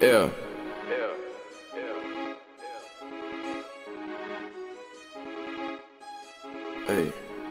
Yeah. Hey.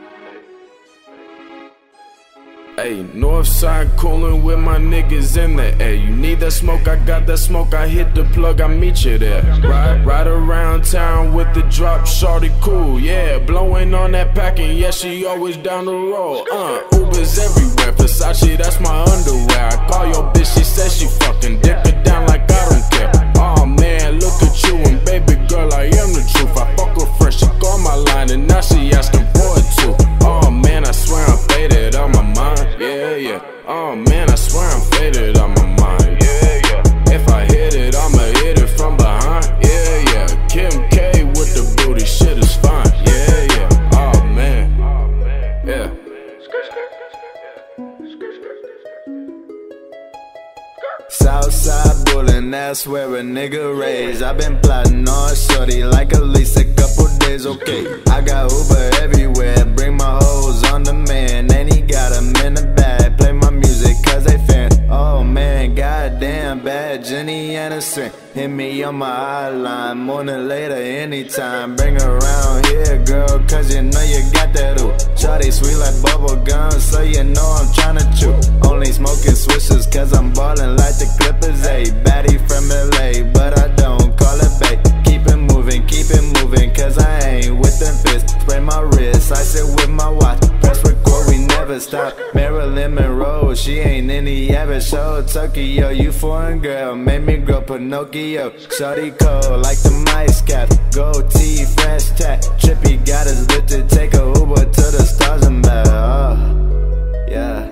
Hey, Northside coolin' with my niggas in the air. You need that smoke, I got that smoke. I hit the plug, I meet you there. Ride around town with the drop, shorty cool, yeah. Blowing on that packing, yeah, she always down the road. Ubers everywhere, Versace, that's my underwear. I call your bitch, she says she fucking dick her down like I don't care. Oh man, look at you and baby girl, I am the truth. I fuck her fresh, she called my line and now she asking for it too. Oh man, I swear I'm faded on my mind. Yeah, yeah. Oh man, I swear I'm faded on my mind. Yeah, yeah. If I hit it, I'ma hit it from behind. Yeah, yeah. Kim K with the booty, shit is fine. Yeah, yeah. Oh man. Yeah. Southside bullin', that's where a nigga raised. I been plotting on shorty like at least a couple days, okay. I got Uber everywhere, bring my hoes on demand. And he got them in the bag, play my music cause they fan. Oh man, goddamn bad Jenny Anderson. Hit me on my hotline, morning, later, anytime. Bring her around here, girl, cause you know you got that ooh. Shawty sweet like bubble gum, so you know I'm tryna chew. Only smoking swishers cause I'm ballin' like the Clippers, ayy. Baddie from LA, but I don't call it bae. Keep it moving, cause I ain't with them fists. Spray my wrist, I sit with my watch. Press record, we never stop. Marilyn Monroe, she ain't in the average show. Tokyo, you foreign girl, made me grow Pinocchio. Shawty cold like the mice cap. Gold tee, fresh tat. Trippy got us lit to take a Uber to the stars and back. Oh, yeah.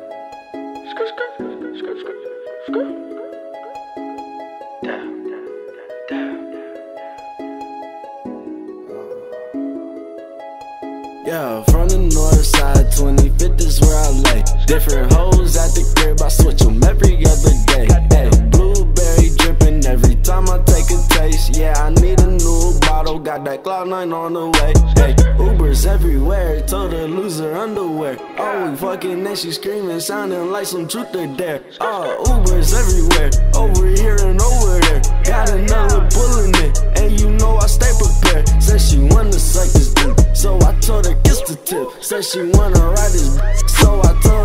Yeah, from the north side, 25th is where I lay. Different hoes at the crib, I switch them every other day. Hey, blueberry dripping every time I take a taste. Yeah, I need a new bottle, got that Cloud9 on the way. Hey, Ubers everywhere, told her lose her underwear. Oh, we fucking and she screaming, sounding like some truth or dare. Oh, Ubers everywhere, over here and over there. Got another bull in it, and you know I stay prepared. Said she wanna suck this dick, so I told her kiss the tip. Said she wanna ride this, so I told her